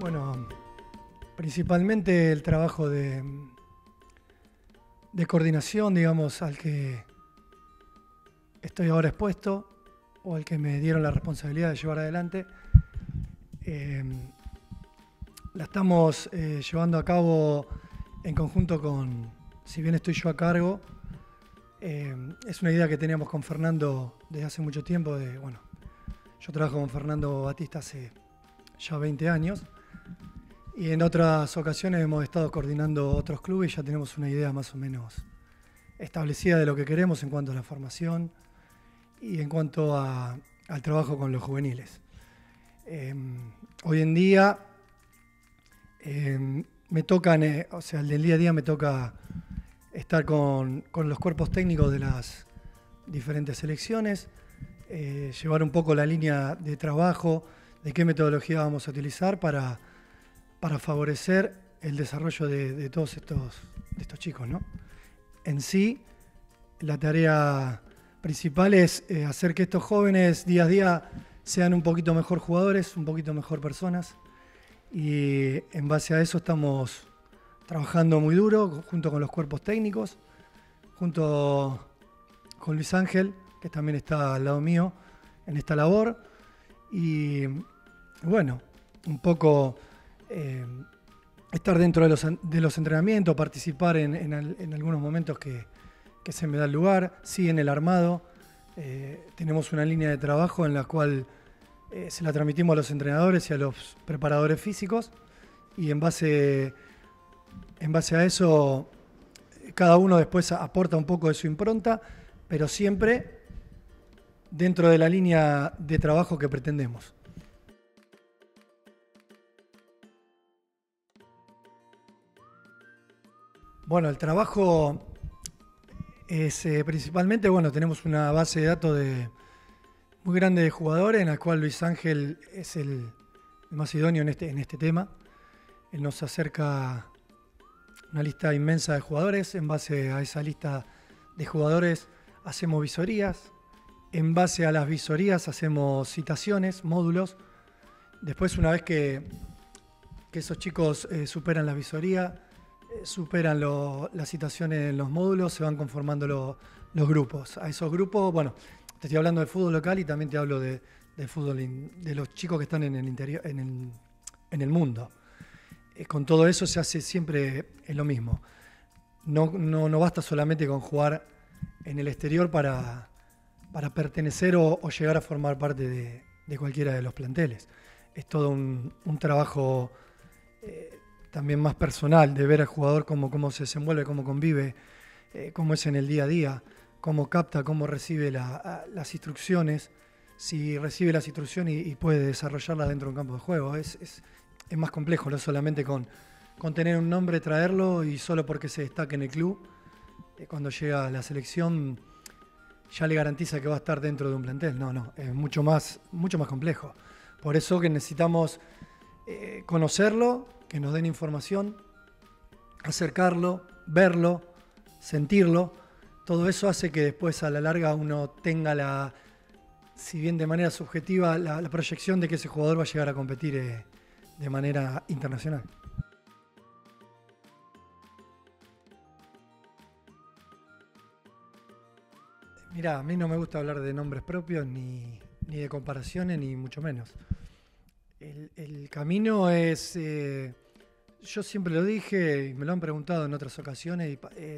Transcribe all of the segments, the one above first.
Bueno, principalmente el trabajo de coordinación, digamos, al que estoy ahora expuesto o al que me dieron la responsabilidad de llevar adelante. La estamos llevando a cabo en conjunto con, si bien estoy yo a cargo, es una idea que teníamos con Fernando desde hace mucho tiempo. Yo trabajo con Fernando Batista hace ya 20 años y en otras ocasiones hemos estado coordinando otros clubes y ya tenemos una idea más o menos establecida de lo que queremos en cuanto a la formación y en cuanto al trabajo con los juveniles. Hoy en día me tocan, el del día a día me toca estar con los cuerpos técnicos de las diferentes selecciones, llevar un poco la línea de trabajo, de qué metodología vamos a utilizar para favorecer el desarrollo de todos estos chicos, ¿no? En sí, la tarea principal es hacer que estos jóvenes día a día sean un poquito mejor jugadores, un poquito mejor personas, y en base a eso estamos trabajando muy duro junto con los cuerpos técnicos, junto con Luis Ángel, que también está al lado mío en esta labor, y bueno, un poco estar dentro de los entrenamientos, participar en algunos momentos que se me da el lugar, sí, en el armado. Tenemos una línea de trabajo en la cual se la transmitimos a los entrenadores y a los preparadores físicos, y en base a eso cada uno después aporta un poco de su impronta, pero siempre dentro de la línea de trabajo que pretendemos. Bueno, el trabajo es principalmente, tenemos una base de datos muy grande de jugadores, en la cual Luis Ángel es el más idóneo en este tema. Él nos acerca una lista inmensa de jugadores. En base a esa lista de jugadores hacemos visorías. En base a las visorías hacemos citaciones, módulos. Después, una vez que esos chicos superan la visoría, superan las citaciones en los módulos, se van conformando los grupos. A esos grupos, te estoy hablando de fútbol local y también te hablo de fútbol, de los chicos que están en el interior, en el mundo. Con todo eso se hace siempre lo mismo. No basta solamente con jugar en el exterior para pertenecer o llegar a formar parte de cualquiera de los planteles. Es todo un trabajo también más personal, de ver al jugador cómo se desenvuelve, cómo convive, cómo es en el día a día, cómo capta, cómo recibe las instrucciones, si recibe las instrucciones y puede desarrollarlas dentro de un campo de juego. Es más complejo, no solamente con tener un nombre, traerlo y solo porque se destaque en el club, cuando llega a la selección ya le garantiza que va a estar dentro de un plantel. No, es mucho más complejo. Por eso que necesitamos conocerlo, que nos den información, acercarlo, verlo, sentirlo. Todo eso hace que después a la larga uno tenga si bien de manera subjetiva, la proyección de que ese jugador va a llegar a competir de manera internacional. Mirá, a mí no me gusta hablar de nombres propios, ni de comparaciones, ni mucho menos. El camino es, yo siempre lo dije y me lo han preguntado en otras ocasiones,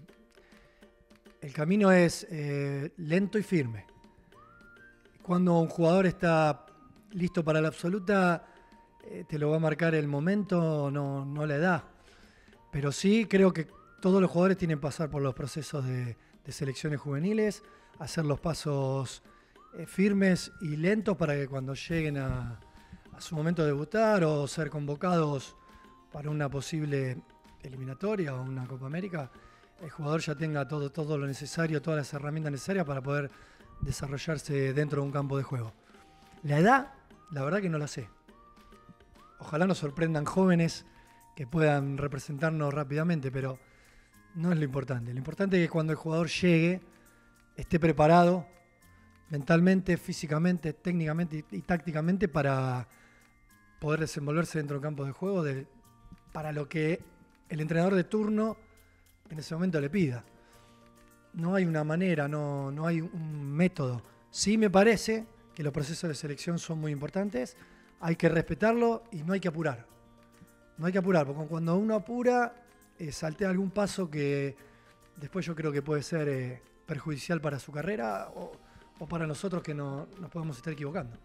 el camino es lento y firme. Cuando un jugador está listo para la absoluta, te lo va a marcar el momento, no la edad. Pero sí creo que todos los jugadores tienen que pasar por los procesos de selecciones juveniles, hacer los pasos firmes y lentos para que cuando lleguen a su momento de debutar o ser convocados para una posible eliminatoria o una Copa América, el jugador ya tenga todo lo necesario, todas las herramientas necesarias para poder desarrollarse dentro de un campo de juego. La edad, la verdad que no la sé. Ojalá nos sorprendan jóvenes que puedan representarnos rápidamente, pero no es lo importante. Lo importante es que cuando el jugador llegue, esté preparado mentalmente, físicamente, técnicamente y tácticamente para poder desenvolverse dentro del campo de juego para lo que el entrenador de turno en ese momento le pida. No hay una manera, no hay un método. Sí me parece que los procesos de selección son muy importantes, hay que respetarlo y no hay que apurar. No hay que apurar, porque cuando uno apura, saltea algún paso que después yo creo que puede ser perjudicial para su carrera o para nosotros que nos podemos estar equivocando.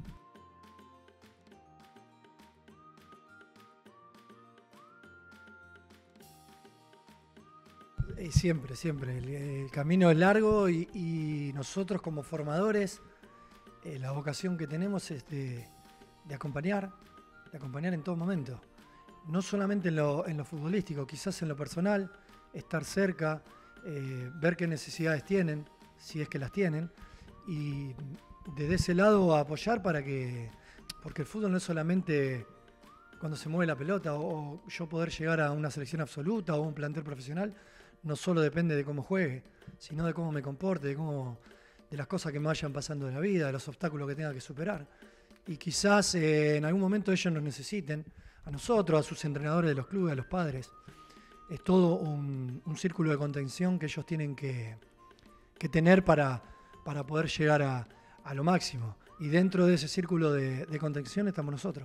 Siempre, siempre. El camino es largo y nosotros como formadores, la vocación que tenemos es de acompañar en todo momento. No solamente en lo futbolístico, quizás en lo personal, estar cerca, ver qué necesidades tienen, si es que las tienen, y desde ese lado apoyar porque el fútbol no es solamente cuando se mueve la pelota o yo poder llegar a una selección absoluta o un plantel profesional, no solo depende de cómo juegue, sino de cómo me comporte, de las cosas que me vayan pasando en la vida, de los obstáculos que tenga que superar. Y quizás en algún momento ellos nos necesiten, a nosotros, a sus entrenadores de los clubes, a los padres. Es todo un círculo de contención que ellos tienen que tener para poder llegar a lo máximo. Y dentro de ese círculo de contención estamos nosotros.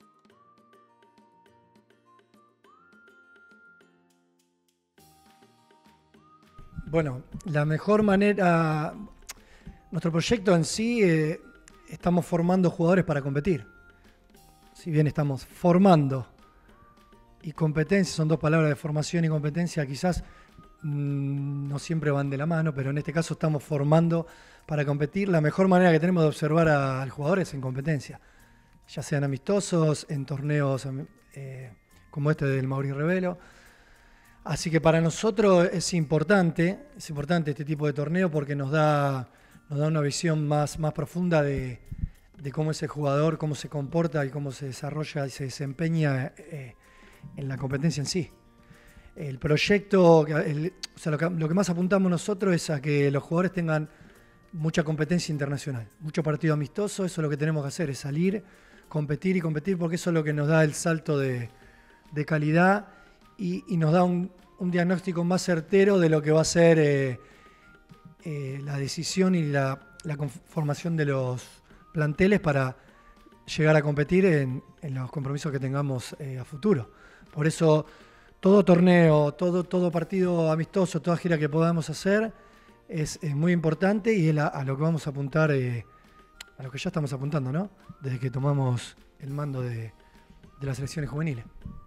Bueno, la mejor manera, nuestro proyecto en sí, estamos formando jugadores para competir. Si bien estamos formando y competencia, son dos palabras de formación y competencia, quizás no siempre van de la mano, pero en este caso estamos formando para competir. La mejor manera que tenemos de observar al jugador es en competencia, ya sean amistosos, en torneos como este del Mauri Revelo. Así que para nosotros es importante este tipo de torneo porque nos da una visión más profunda de cómo es el jugador, cómo se comporta y cómo se desarrolla y se desempeña en la competencia en sí. El proyecto, lo que más apuntamos nosotros es a que los jugadores tengan mucha competencia internacional, mucho partido amistoso. Eso es lo que tenemos que hacer, es salir, competir y competir, porque eso es lo que nos da el salto de calidad y nos da un diagnóstico más certero de lo que va a ser la decisión y la conformación de los planteles para llegar a competir en los compromisos que tengamos a futuro. Por eso todo torneo, todo partido amistoso, toda gira que podamos hacer es muy importante y es a lo que vamos a apuntar, a lo que ya estamos apuntando, ¿no? Desde que tomamos el mando de las selecciones juveniles.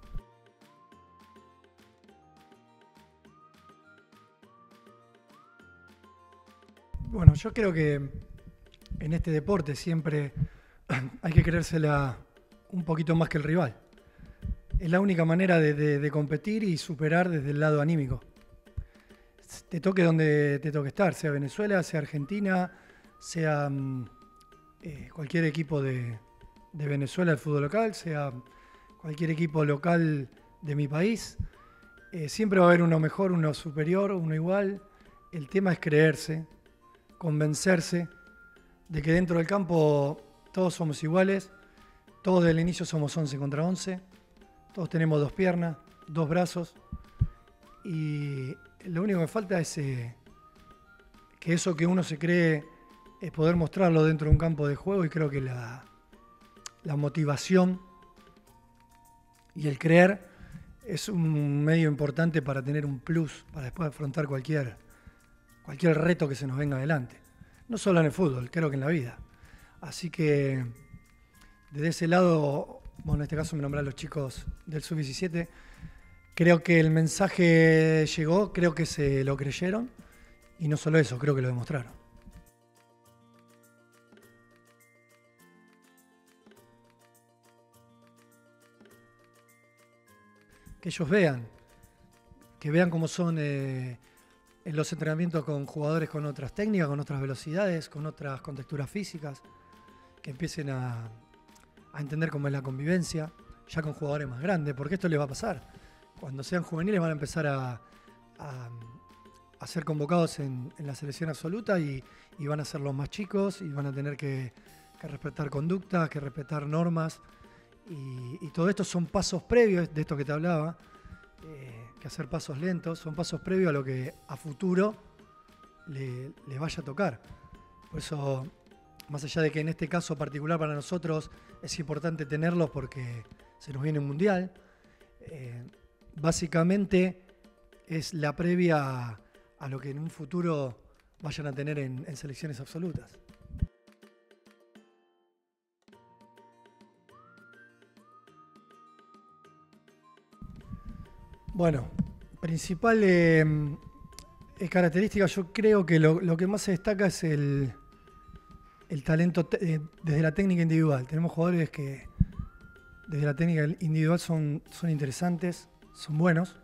Bueno, yo creo que en este deporte siempre hay que creérsela un poquito más que el rival. Es la única manera de competir y superar desde el lado anímico. Te toque donde te toque estar, sea Venezuela, sea Argentina, sea cualquier equipo de Venezuela, el fútbol local, sea cualquier equipo local de mi país. Siempre va a haber uno mejor, uno superior, uno igual. El tema es creerse, convencerse de que dentro del campo todos somos iguales, todos desde el inicio somos 11 contra 11, todos tenemos dos piernas, dos brazos y lo único que falta es que eso que uno se cree es poder mostrarlo dentro de un campo de juego y creo que la motivación y el creer es un medio importante para tener un plus, para después afrontar cualquier reto que se nos venga adelante. No solo en el fútbol, creo que en la vida. Así que desde ese lado, bueno, en este caso me nombran los chicos del Sub-17, creo que el mensaje llegó, creo que se lo creyeron y no solo eso, creo que lo demostraron. Que ellos vean, cómo son en los entrenamientos con jugadores con otras técnicas, con otras velocidades, con otras contexturas físicas, que empiecen a entender cómo es la convivencia, ya con jugadores más grandes, porque esto les va a pasar. Cuando sean juveniles van a empezar a ser convocados en la selección absoluta y van a ser los más chicos y van a tener que respetar conductas, que respetar normas Y todo esto son pasos previos, de esto que te hablaba, que hacer pasos lentos, son pasos previos a lo que a futuro le vaya a tocar. Por eso, más allá de que en este caso particular para nosotros es importante tenerlos porque se nos viene un mundial, básicamente es la previa a lo que en un futuro vayan a tener en selecciones absolutas. Bueno, principal característica, yo creo que lo que más se destaca es el talento desde la técnica individual. Tenemos jugadores que desde la técnica individual son interesantes, son buenos.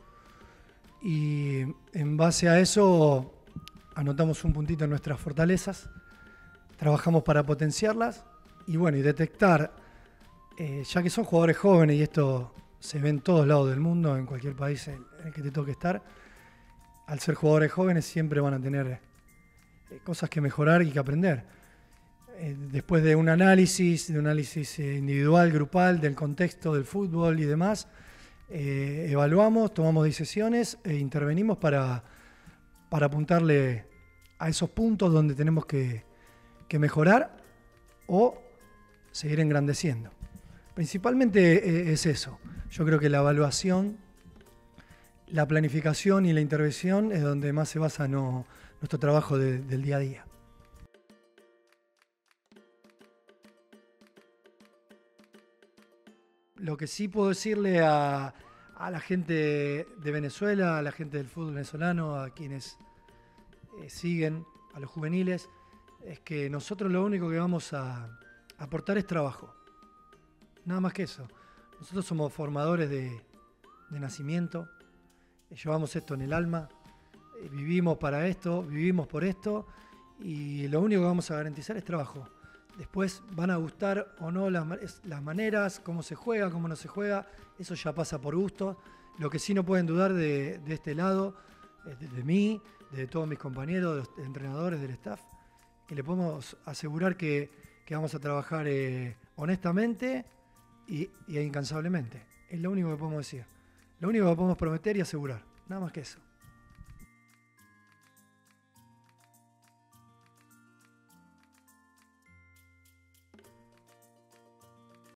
Y en base a eso anotamos un puntito en nuestras fortalezas, trabajamos para potenciarlas y bueno, y detectar, ya que son jugadores jóvenes y esto se ve en todos lados del mundo, en cualquier país en el que te toque estar, al ser jugadores jóvenes siempre van a tener cosas que mejorar y que aprender. Después de un análisis individual, grupal, del contexto del fútbol y demás, evaluamos, tomamos decisiones e intervenimos para apuntarle a esos puntos donde tenemos que mejorar o seguir engrandeciendo. Principalmente es eso. Yo creo que la evaluación, la planificación y la intervención es donde más se basa nuestro trabajo del día a día. Lo que sí puedo decirle a la gente de Venezuela, a la gente del fútbol venezolano, a quienes siguen, a los juveniles, es que nosotros lo único que vamos a aportar es trabajo. Nada más que eso. Nosotros somos formadores de nacimiento, llevamos esto en el alma, vivimos para esto, vivimos por esto y lo único que vamos a garantizar es trabajo. Después van a gustar o no las maneras, cómo se juega, cómo no se juega, eso ya pasa por gusto. Lo que sí no pueden dudar de este lado, de mí, de todos mis compañeros, de los entrenadores, del staff, que le podemos asegurar que vamos a trabajar honestamente e incansablemente. Es lo único que podemos decir. Lo único que podemos prometer y asegurar. Nada más que eso.